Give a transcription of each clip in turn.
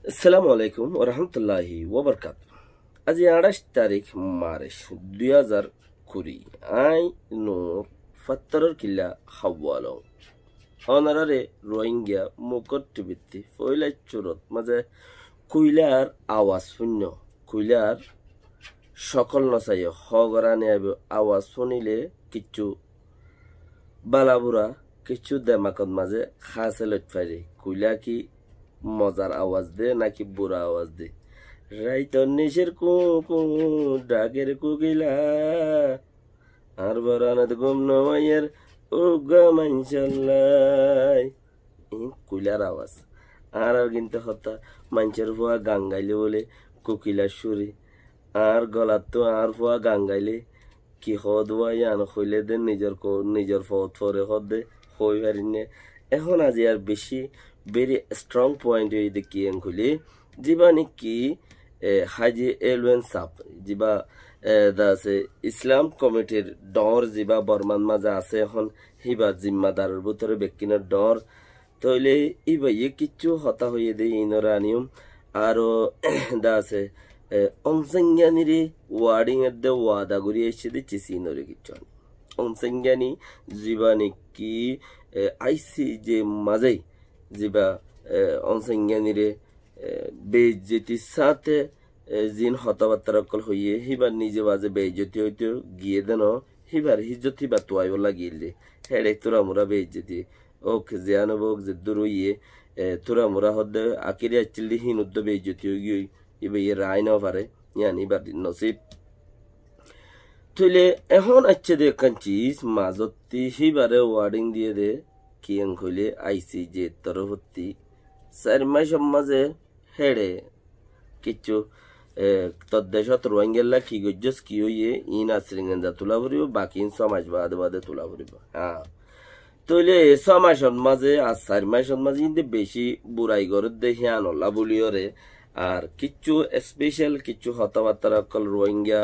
আসসালামু আলাইকুম ওরহামতুল্লাহি ওবরকাত। আজ 28 তারিখ মার্চ 2020 আই নূর ফাত্তরর কিল্লা হাওয়ালো অনারারে রোহিঙ্গা মুকট টিভিতে ফইলা চুরত মাঝে কুইলার আওয়াজ শূন্য কুইলার সকল নসাই হগরানে আওয়াজ শুনিলে কিছু বালাবুরা কিছু দেমাকত মাঝে খাসে লট ফাইরে কুইলা কি মজার আওয়াজ দে নাকি বুড়া আওয়াজ দে। রাইতর নিশের কু ডাকের কুকিলা আর বরানত গুম নমাইয়ের উগা মাইনশাল্লাই কুইলার আওয়াজ। আর কিন্তু হতা মানুষের ফুয়া গান গাইলে বলে কুকিলার সুরে আর গলার তো আর ফুয়া গান গাইলে কি হদ আন হইলে দে নিজের ফত ফরে হদ দে হই পারিনে। এখন আজি আর বেশি very strong point হয়ে দেখি খুলি যিবা নাকি হাজি এলওয়েন সাপ যিবা আছে ইসলাম কমিটির ডর যিবা বর্মান মাঝে আছে এখন হিবা জিম্মাদারের ভিতরে ব্যক্তিনের ডর তইলে ইবাইয়ে কিছু হতা হয়ে দেয় ইনরা নিয়ম আরো আছে অংসংজ্ঞানীরে ওয়ার্ডিং এর দে ওয়াদা করি এসে দিচ্ছি সিনরে কিছু অংসংজ্ঞানী যিবা নাকি আইসি যে মাঝেই যিবা অংসংজ্ঞানীরে বেইজ্জতির সাথে জিন হতাবার্তার অকল হইয়ে হিবার নিজে বাজে বেইজ্জতি হইতে গিয়ে দেন হিবার হিজ্জত হিবা তোয়াইও লাগিয়ে হেড়ে তোরা মোরা বেইজ্জতি ওক জিয়ানবক যে দূর হইয়ে তোরা মোরা হদ্দে আকিরে আচ্ছিলি হিন উদ্দ বেইজ্জতি হয়ে গিয়ে ইবে ইয়ে রায় নাও পারে ইয়ান ইবার নসিব তুইলে এখন আচ্ছে দেখান চিজ মাজতি হিবারে ওয়ার্ডিং দিয়ে দে কিয়ং হইলে আইসি যে তরফতি 4 মাস মাঝে হেড়ে কিছু তদ্দেশত রোহিঙ্গা কি গজ্জস কি হইয়ে ইন আশ্রিঙ্গা তোলা ভরিব বাকি 6 মাস বাদে তোলা ভরিব। হ্যাঁ তইলে 6 মাস মাঝে আর 4 মাস মাঝে কিন্তু বেশি বুড়াই করে দেখে আনলা বলিওরে আর কিছু স্পেশাল কিছু হতাবার্তার অকল রোহিঙ্গা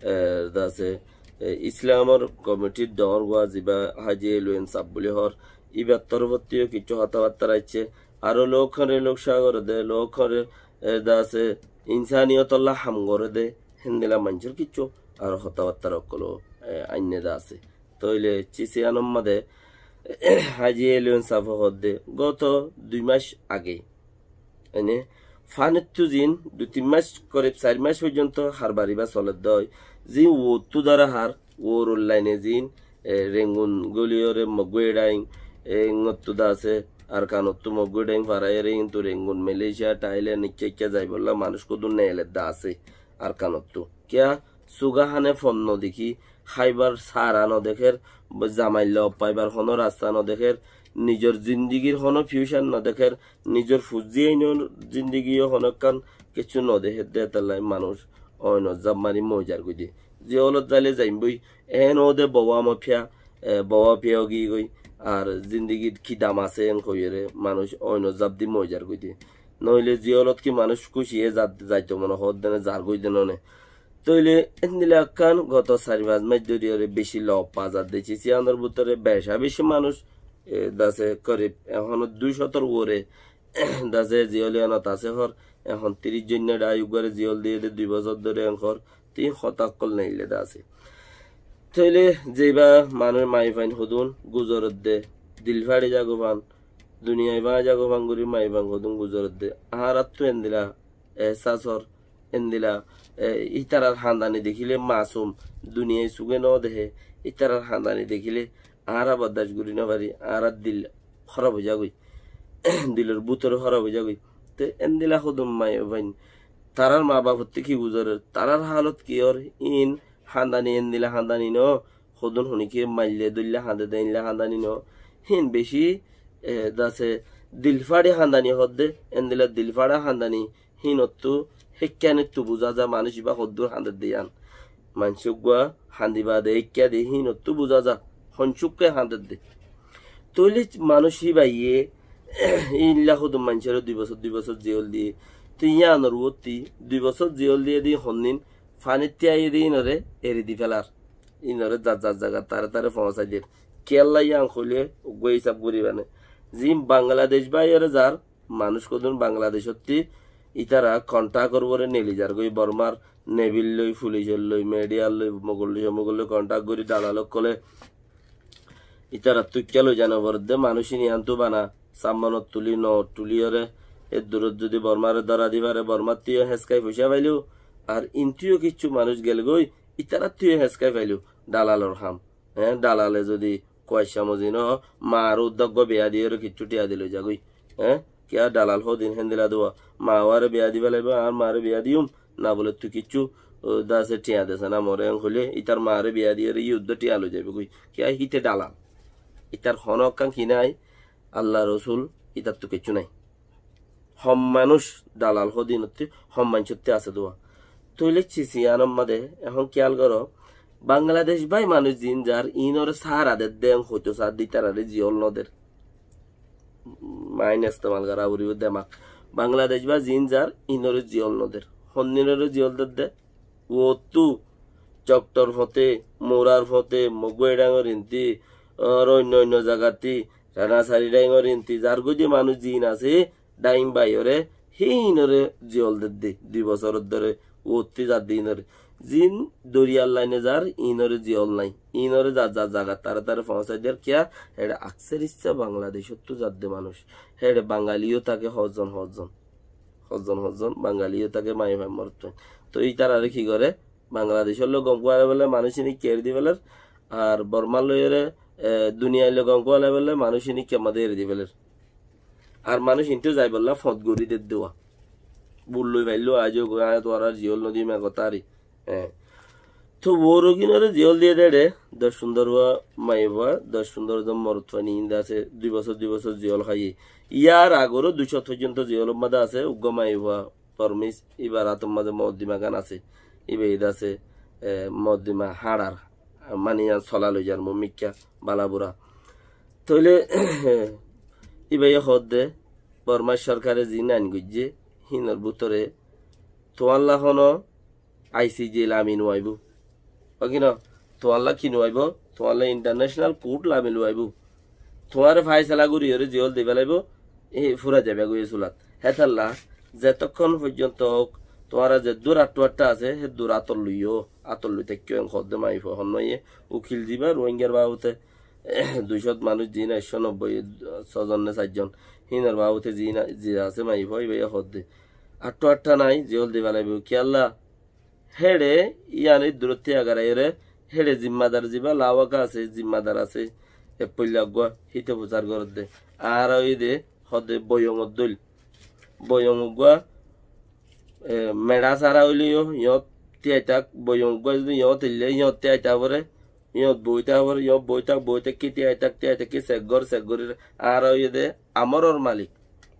আছে ইসলামর কমিটির ডর গোয়া যিবা হাজি এলওয়েন সাপ বলি হর ইবার তরবর্তীয় কিছু হতাবার্তা আছে আরো লোকরে লোক সাগর দে লোকরে আছে ইনসানিয়তল্লাহ হাম করে দে হিন্দিলা মানুষের কিছু আর হতাবার্তার অকল আইনে দা আছে তইলে চিসিয়ানম মাদে হাজি এলওয়েন সাপ হর দে গত 2 মাস আগে এনে ফানেতু জিন 2-3 মাস করে 4 মাস পর্যন্ত হার বাড়িবা চলে দয় জি ও তু দ্বারা হার ওর অনলাইনে জিন রেঙ্গুন গলিয়রে মগুয়েডাইং ngottuda আছে আর কানত্তু মগুয়েডাইং ফারাইরে কিন্তু রেঙ্গুন মালয়েশিয়া থাইল্যান্ড নিচে যাই বললা মানুষ কত নেলে দা আছে আর কানত্তু কিয়া সুগাহানে ফন্ন দেখি খাইবার সারা ন দেখের জামাইল পাইবার কোনো রাস্তা ন দেখের নিজের জিন্দিগির কোনো ফিউচার ন দেখের নিজের ফুজিয়ে জিন্দিগিও হনকান কিছু ন দেখে দেতালাই মানুষ অন্য জাব মারি মজার গই দিয়ে যে অলপ যাইলে যাইম বই এন ওদে বওয়া মাফিয়া বওয়া পিয়াও গি গই আর জিন্দিগির কি দাম আছে এন কইরে মানুষ অন্য জাব দি মজার গই দিয়ে নইলে যে অলপ কি মানুষ খুশিয়ে যাইতো মনে হদ দেনে যার গই দেন নে তইলে এনদিলে আকান গত 4-5 মাস ধরে বেশি লব বাজার দিছি সিয়ানোর ভিতরে বেশি মানুষ দাসে করে এখন 200 ওরে দাসে জিওলিয়ানত আছে হর এখন 30 জন ডাইউগারে জিওল দিয়ে 2 বছর ধরে এখন 3 শতাকল নাইলে আছে তইলে যেবা মানুষ মাই ফাইন হদুন গুজরত দে দিলফাড়ি জাগোবান দুনিয়ায় বা জাগোবান গুরি মাই বাং হদুন গুজরত দে আহারাত তো এনদিলা এহসাসর এনদিলা ইতারার হান্দানি দেখিলে মাসুম দুনিয়ায় সুগে ন দেহে ইতারার হান্দানি দেখিলে আহারা বদাস গুরি ন পারি আহারাত দিল খারাপ হয়ে যাগই দিলের বুতর খারাপ হয়ে যাগই তো এনদিলা হদুম মাই ফাইন তারার মা বাপ হতে কি গুজরের তারার হালত কি ওর ইন হান্দানি এনদিলা হান্দানি ন হদুন হনিকে মাইলে দুল্লা হান্দে দেনলা হান্দানি ন হিন বেশি দাসে দিলফাড়ি হান্দানি হদ্দে এনদিলা দিলফাড়া হান্দানি হিনত্তু হেক্কানে তু বুঝা যা মানুষ বা হদ্দুর হান্দে দিয়ান মানুষ গুয়া হান্দিবা দে হেক্কা দে হিনত্তু বুঝা যা হনচুককে হান্দে দে তৈলি মানুষ হিবাইয়ে ইল্লা হদুম মানুষের 2 বছর জেল দিয়ে তুই ইয়ানোর উত্তি 2 বছর জেল দিয়ে দি হন্নিন ফানিতিয়া দিয়ে ইনরে এরি দি ফেলার ইনরে যার জায়গা তারে পৌঁছাই দিয়ে কেল্লা ইয়াং খুলে গই হিসাব করিবানে জিম বাংলাদেশ বাইরে যার মানুষ কদন বাংলাদেশত্তি ইতারা কন্টাক্ট করবরে নেলিজার গই বর্মার নেভিল লই পুলিশের লই মিডিয়ার লই মোগল কন্টাক্ট করি দালালক কলে ইতারা তুক্কা লই জানাবর দে মানুষই নিয়ান্তু বানা সাম্মানত তুলি ন তুলিয়রে এর দূরত যদি বর্মারে ধরা দিবারে বর্মার তুইও হেসকাই পয়সা পাইলেও আর ইন্তুও কিচ্ছু মানুষ গেল গই ইতারা তুইও হেসকাই পাইলেও দালালর খাম হ্যাঁ দালালে যদি কয়সা মজিন মার উদ্যোগ বেয়া দিয়ে কিচ্ছু টিয়া দিল যাগই হ্যাঁ কিয়া দালাল হদিন হেন্দিলা দেওয়া মা ওয়ারে বিয়া দিবা লাগবে আর মারে বিয়া দিউম না বলে তুই কিচ্ছু দাসে টিয়া দেছে না মরে হলে ইতার মারে বিয়া দিয়ে ইউদ্ধ টিয়া লো যাবে কই কিয়া হিতে দালাল ইতার হনকাং কি নাই আল্লাহ রসুল ইতার তো কিচ্ছু নাই হম মানুষ দালাল হদিন হম মানুষতে আছে দোয়া তুই লিখছি সিয়ানম মাদে এখন খেয়াল করো বাংলাদেশ ভাই মানুষ জিন যার ইনরে সারাদের দেন হইতো সার দিতারে জিয়ল নদের মাইন ইস্তেমাল করা উড়িও দেমাক বাংলাদেশ বা জিন যার ইনরে জিয়ল নদের হন্নিনের জিয়ল দে ও তু চক্টর ফতে মোরার ফতে মগুয়ে ডাঙর ইন্তি আর অন্য অন্য জায়গাতি রানাসারি ডাঙর ইন্তি যার গজি মানুষ জিন আছে ডাইম বাইরে হিনরে জিয়ল দে 2 বছর ধরে ওতি যার দিনরে জিন দরিয়ার লাইনে যার ইনরে জিয়ল নাই ইনরে যার যার জায়গা তারা তারা পৌঁছাই দেওয়ার কিয়া হেডে আকসের ইচ্ছা বাংলাদেশত তো যার দে মানুষ হেডে বাঙালিও থাকে হজন বাঙালিও থাকে মাই ভাই মরত তো এই তারা কি করে বাংলাদেশের লোক গম কোয়ালে বলে মানুষিনি কেয়ার দি বেলার আর বর্মার লইরে দুনিয়ার লোক গম কোয়ালে বলে মানুষিনি কেমাদের দি বেলার আর মানুষ ইন্টু যাই বললা ফত গড়ি দেওয়া বুল্লই ভাইলো আজও গায়ে তো আর জিওল নদী মে কথারি হ্যাঁ তো ও রোগিনরে জিওল দিয়ে দেড়ে 10 সুন্দর মাইবা 10 সুন্দর মরতফানি ইন্দা আছে 2 বছর জিওল খাই ইয়ার আগরও 200 পর্যন্ত জিওল মাদা আছে উগ্গ মাইবা পরমিস এবার আতম মাঝে মদ্দিমা গান আছে ইবেদ আছে মদ্দিমা হাড়ার মানে চলা লই যার মিক্কা বালাবুরা তইলে ইবাই হদ দে বর্মা সরকারে জিন আইন গুজে হিনর ভিতরে তোয়াল্লা হন আইসিজে লামি নোয়াইব কিন তোয়াল্লা কি নোয়াইব তোয়াল্লা ইন্টারন্যাশনাল কোর্ট লামি নোয়াইব তোমার ফাইসালা গুড়ি হরে জিওল দিবে লাগব এই ফুরা যাবে গুয়ে চুলাত হেতাল্লা যতক্ষণ পর্যন্ত তোমার যে দূর আটটা আছে সে দূর আতর লইতে কেউ খদ্দে মাইফ হন নইয়ে উকিল দিবা রোহিঙ্গার বাবুতে 200 মানুষ জিন 190 6জন না 4জন হিনার বাবুতে জি আছে মাইফ হইবে খদ্দে আটটা নাই জিওল দিবা লাগবে কি আল্লাহ হেডে ইয়ানি দূরত্বে আগারে হেডে জিম্মাদার জিবা লাওয়াকা আছে জিম্মাদার আছে এ পইলা গো হিতে বুঝার গর দে আর ওই দে হদে বয়ঙ্গর দল বয়ঙ্গ গো মেডা সারা হইলিও ইয়ত তিয়াইতাক বয়ঙ্গ যদি ইয়ত ইলে ইয়ত তিয়াইতা পরে ইয়ত বইতা কি তিয়াইতাক কি সেগর আর ওই দে আমরর মালিক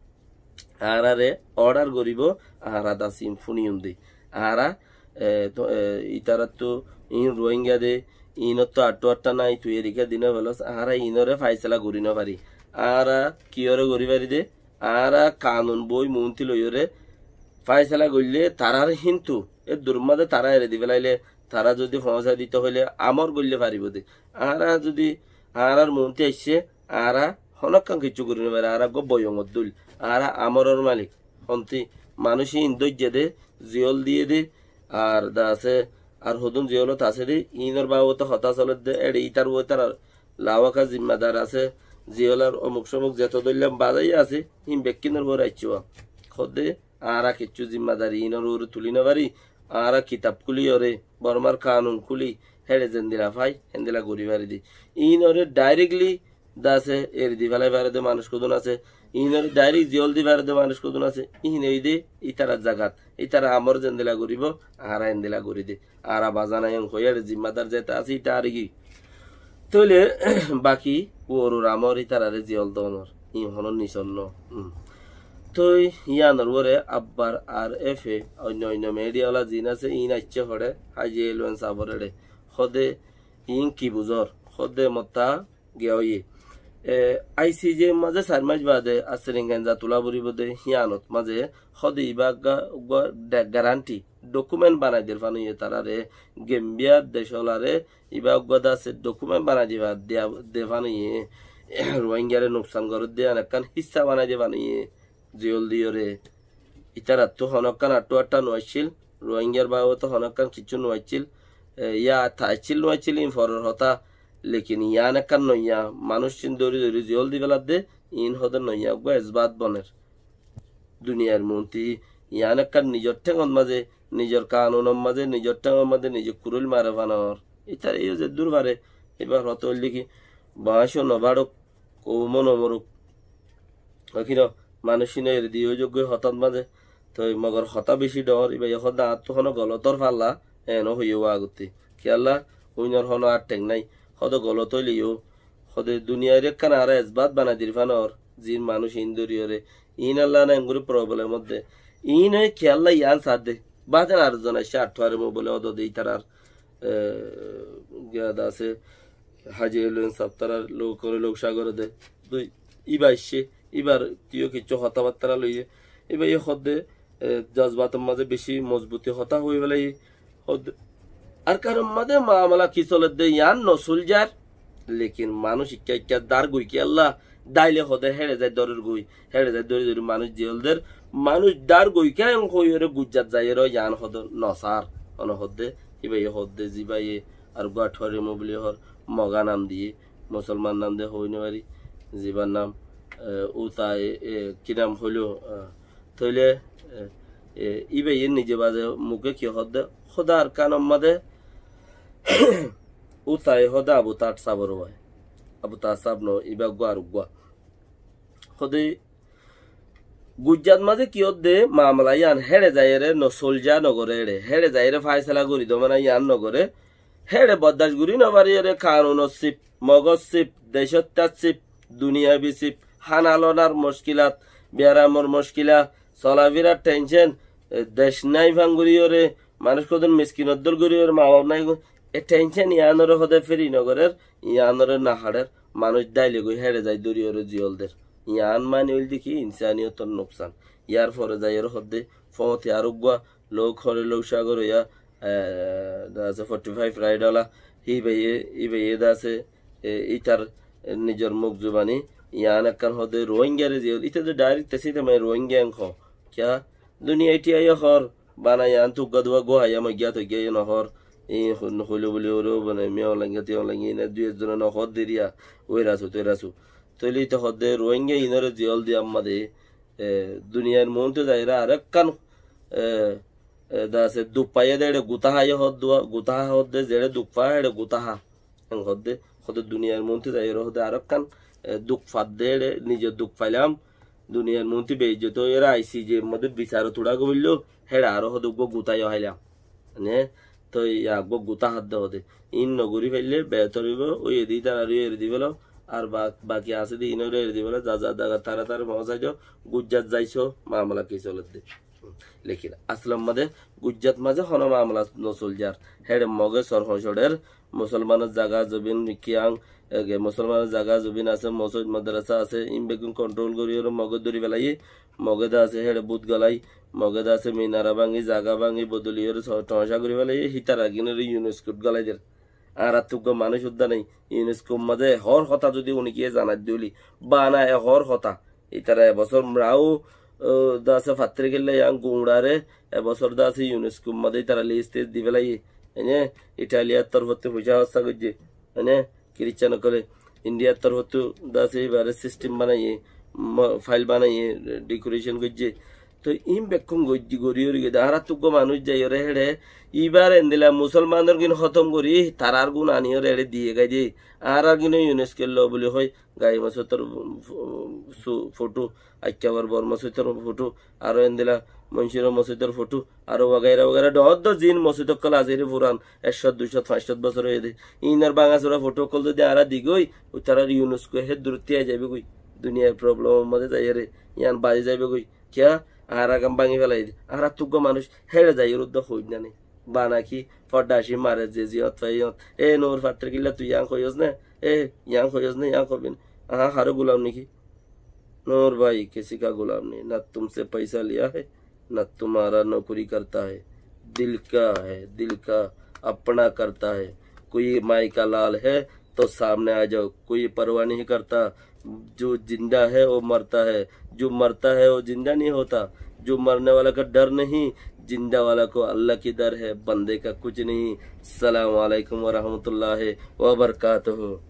আরে অর্ডার করিব আরা দা সিম্ফনিয়ম দে আরা তো ইতারা তো ইন রোহিঙ্গা দে ইনত তো আটটা নাই তুই এদিকে দিনে ভালো আরা ইনরে ফাইসলা করি না পারি আরা কিয়রে করি পারি দে আরা কানুন বই মন্ত্রী লইরে ফাইসলা করলে তারার কিন্তু এ দুর্মাদে তারা এরে দিবে লাইলে তারা যদি পৌঁছা দিতে হইলে আমর করলে পারিব দে আরা যদি আরার মন্ত্রী আসছে আরা হনকাং কিছু করি না পারে আরা গো বয়ঙ্গর দুল আরা আমরর মালিক হন্তি মানুষই ইন্দর্য দে জিওল দিয়ে দে আর দা আছে আর হদুন জিওলত আছে দে ইনর বাবত হতাশ হলে দে এড়ে ইতার ও তার লাওয়াকা জিম্মাদার আছে জিওলার অমুক সমুক যেত দইলাম বাজাই আছে হিম বেকিনর বড় আইচুয়া খদে আরা কিচ্ছু জিম্মাদারি ইনর ওর তুলি না পারি আরা কিতাব খুলি ওরে বর্মার কানুন খুলি হেড়ে জেন্দিলা ভাই হেন্দিলা গড়ি বাড়ি দি ইনরে ডাইরেক্টলি দাসে এর দি ভালাই বারে দে মানুষ কদন আছে ইনরে ডাইরেক্ট জিওল দি বারে দে মানুষ কদন আছে ইন এই দে ইতারা জাগাত ইতারা আমর জেন্দিলা গরিব আরা হেন্দিলা গড়ি দে আরা বাজানা ইং হইয়ার জিম্মাদার যেটা আছে ইটা আর কি তইলে বাকি ওর আমর ইতারারে জিওল দনর ই হনন নিসন্ন তুই ইয়ানোর ওরে আব্বার আর এফ এ অন্য মিডিয়াওয়ালা জিন আছে ইন আইচ্ছে হরে হাজি এলওয়েন সাবরে হদে ইন কি বুঝর হদে মতা গেয়ে আইসিজে মাঝে 4 মাস বাদে আসরিঙ্গানজা তুলাবুরি বদে হিয়ানত মাঝে হদে ইবাগা গ্যারান্টি ডকুমেন্ট বানাই দের ফানিয়ে তারারে গেম্বিয়ার দেশলারে ইবাগা আছে ডকুমেন্ট বানাই দিবা দেফানিয়ে রোহিঙ্গারে নুকসান করে দেয়া একখান হিস্সা বানাই দেবানিয়ে জিওল দিয়রে ইতারা তো হনকান আটু আটটা নোয়াইছিল রোহিঙ্গার বাবু তো হনকান কিছু নোয়াইছিল ইয়া থাইছিল নোয়াইছিল ইন ফরর হতা লেকিন ইয়ান একান নইয়া মানুষ চিন দৌড়ি দৌড়ি জিয়ল দি বেলার দে ইন হদ নইয়া গো এজবাত বনের দুনিয়ার মন্ত্রী ইয়ান একান নিজর ঠেঙন মাঝে নিজের কানুনের মাঝে নিজের ঠেঙর মাঝে নিজে কুরুল মারে বানাওয়ার ইতার এই যে দূরবারে এবার হত লিখি বাঁশও নবাড়ক কৌমন অমরুক অখিন মানুষ এর দিয়ে যোগ্য হতাত মাঝে তো মগর হতা বেশি ডর এবার এখন দাঁত তো হন গলতর ফাল্লা এন হইও আগতে খেয়াল্লা উইনর হন আর টেং নাই হদ গলত হইলেও হদে দুনিয়ার একখান আর এজবাত বানাই দির ফানর জিন মানুষ ইন্দুরিয়রে ইন আল্লাহ না এঙ্গুরি প্রবলের মধ্যে ইন হয়ে খেয়াল্লা ইয়ান সাথ দে বাদেন আর জন আসে আঠারে মো বলে অদ দেই তারার গিয়াদ আছে হাজি এলেন সপ্তাহার লোক করে লোক সাগরে দে দুই ইবার সে এবার তুইও কিছু হতাবার্তা লইয়ে এবার ইয়ে হদে জজবাতের মাঝে বেশি মজবুতি হতা হয়ে গেলে আর কারণ মাঝে মামলা কি চলে দে ইয়ান নসুল যার লেকিন মানুষ ইক্কা ইক্কা দার গুই কি আল্লাহ দাইলে হদে হেড়ে যায় দরের গুই হেড়ে যায় দরি দরি মানুষ জিয়লদের মানুষ দার গুই কে হইরে গুজ্জাত যায় ইয়ান হদ নসার অন হদে ইবাই হদে জিবাই আর গাঠরে মোবলি হর মগা নাম দিয়ে মুসলমান নাম দিয়ে হইনে পারি জিবার নাম উতায় কি নাম হইল তইলে ইবাই নিজে বাজে মুখে কি হদে খোদার কানম মাদে উতায় হদে আবু তাট সাবর হয় আবু তাট সাব ন ইবা গুয়ার গুয়া হদে গুজরাত মাঝে কি হদে মামলা ইয়ান হেড়ে যায় রে নসলজা নগরে এড়ে হেড়ে যায় রে ফায়সালা করি দো মানে ইয়ান নগরে হেড়ে বদাস গুরি নবারি রে কানুন সিপ মগজ সিপ দেশত্যাগ সিপ দুনিয়া বিসিপ হানালনার মুশকিলাত বেয়ারামর মুশকিলা চলাফেরার টেনশন দেশ নাই ভাঙ্গুরিওরে মানুষ কদিন মিসকিনদ্দল করিওর মা বাপ নাই এ টেনশন ইয়ানরে হদে ফেরি নগরের ইয়ানরে নাহাড়ের মানুষ দাইলে গই হেড়ে যায় দরিওরে জিয়লদের ইয়ান মানে হইল দেখি ইনসানিয়তর নোকসান ইয়ার পরে যাই এর হদে ফমতি আরোগ্য লোক হরে লোক সাগর ইয়া আছে 45 রাইডলা ই ভাইয়ে দাসে ইতার নিজের মুখ জুবানি ইয়ান একখান হদে রোহিঙ্গারে জিয়ল ইতা যে ডাইরেক্ট তেসিতে মানে রোহিঙ্গা অংশ क्या दुनिया इटी आयो हर बाना यान तू गदवा गो आया मैं गया तो गया न हर इन होलो बोले ओरो बने मेओ लंगे त्यो लंगे ने दुए जन न हद दिरिया ओइरासु तेरासु तोली तो हद रोहिंगे इनर जियल दि अम्मा दे दुनियार मोन तो जायरा अरक्कन दासे दुपाये देड़े गुता हाय हद दुआ गुता हद दे जेड़े दुपा हेड़े गुता हा हद दुनियार मोन तो जायरा हद अरक्कन दुख फाद देड़े निजे दुख फाइलाम দুনিয়ার মন্ত্রী বেইজ্জত এরা আইসি যে মধ্যে বিচার থোড়া গমিল হেড়া আরো হদুগ গুতাই হাইলাম মানে তো ইয়াগব গুতা হাত দে ইন নগরী ফেললে বেতরিব ওই এদি তার এর দিবেল আর বাকি আছে দি ইনরে এর দিবেল যা যা দাগা তারা তার মজাইজ গুজরাত যাইছো মামলা কি চলে দে লেকিন আসলাম মাঝে গুজরাত মাঝে হন মামলা নসল যার হেড মগে সরহসডের মুসলমানের জায়গা জবিন কিয়াং মুসলমানের জায়গা জবিন আছে মসজিদ মাদ্রাসা আছে ইম বেগুন কন্ট্রোল করি মগজ ধরি পেলাই মগেদা আছে হেড়ে বুধ গলাই মগেদা আছে মিনারা ভাঙি জাগা ভাঙি বদলি টসা করি পেলাই হিতার আগিনের ইউনেস্কোট গলাই দের আর তুগ মানুষ উদ্যা নেই ইউনেস্কো মাঝে হর কথা যদি উনি কি জানাই দিলি বা না হর কথা ইতারা এবছর রাও দাসে ফাত্রে গেলে ইয়াং গুড়ারে এবছর দাসে ইউনেস্কো মাঝে তারা লিস্ট দি পেলাই এনে ইটালিয়ার তরফতে পয়সা হস্তা করছে এনে খ্রিস্টান করে ইন্ডিয়ার তরফ দাসে এবারে সিস্টেম বানাইয়ে ফাইল বানাইয়ে ডেকোরেশন করছে তো ইম বেক্ষণ গজ্জি গড়িয়ে গে আর তুগ মানুষ যাই রে হেড়ে ইবার এন্দিলা মুসলমানের গুণ খতম করি তারার গুণ আনিও রেড়ে দিয়ে গাই দিয়ে আর গুণ ইউনেস্কো ল বলে হয় গাই মাছতর ফটো আইকাবার বর মাছতর ফটো আর এন্দিলা মনসির মসজিদের ফটো আর ওগাইরা ওগাইরা ডদ জিন মসজিদ কল আজিরে পুরান 100 200 500 বছর হয়ে দে ইনার বাঙাচোরা ফটো কল যদি আরা দিগই ও তারা ইউনেস্কো হে দূরতিয়া যাবে কই দুনিয়ার প্রবলেম মধ্যে যাই রে ইয়ান বাজে যাবে কই কিয়া আর আগাম ভাঙি ফেলাই দে আর তুগ মানুষ হেড়ে যাই রুদ্দ হই না নেই বা নাকি ফডাসি মারে যে জিয়ত ফাইয়ত এ নোর ফাত্র কিলা তুই ইয়াং কইস না এ ইয়াং কইস না ইয়াং করবেন হারো গুলাম নাকি नूर भाई किसी का गुलाम नहीं ना तुमसे पैसा लिया है ना तुम्हारा नौकरी करता है दिल का है दिल का अपना करता है कोई माई का लाल है तो सामने आ जाओ कोई परवाह नहीं करता जो जिंदा है वो मरता है जो मरता है वो जिंदा नहीं होता जो मरने वाला का डर नहीं, जिंदा वाला को अल्लाह की डर है, बंदे का कुछ नहीं। अस्सलाम वालेकुम व रहमतुल्लाहि व बरकातुहू।